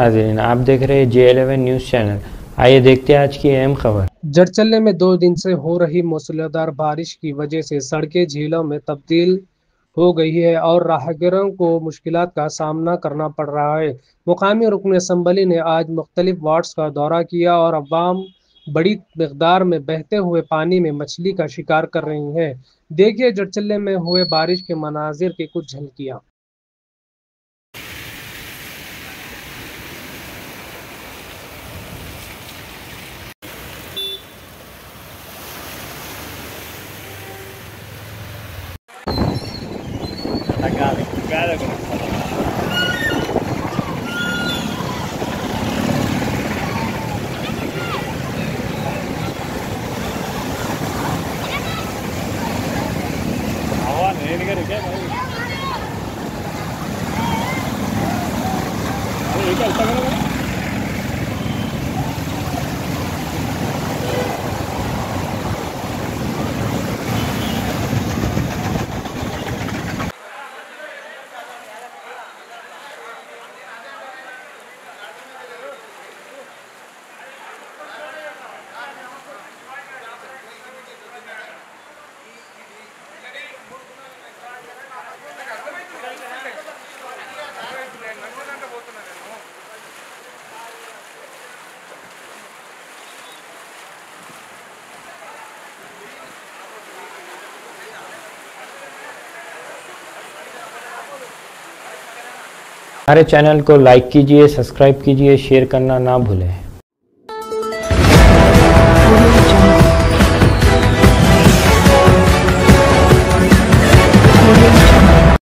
नाज़रीन, आप देख रहे हैं J11 न्यूज़ चैनल। आइए देखते हैं आज की अहम खबर। जड़चल्ले में 2 दिन से हो रही मूसलाधार बारिश की वजह से सड़कें झीलों में तब्दील हो गई है और राहगीरों को मुश्किलात का सामना करना पड़ रहा है। मुकामी रुकन असम्बली ने आज मुख्तलिफ वार्ड्स का दौरा किया और अवाम बड़ी मिकदार में बहते हुए पानी में मछली का शिकार कर रही है। देखिए जड़चल्ले में हुए बारिश के मनाजिर की कुछ झलकियाँ। हमारे चैनल को लाइक कीजिए, सब्सक्राइब कीजिए, शेयर करना ना भूलें।